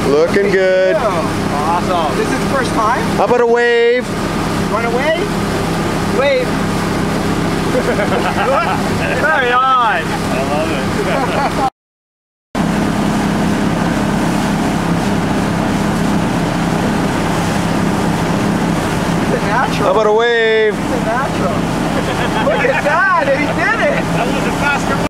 Looking good. Awesome. This is the first time? How about a wave? Run away? Wave. Carry on. I love it. Natural. How about a wave? It's a natural. Look at that, and he did it. That was a faster one.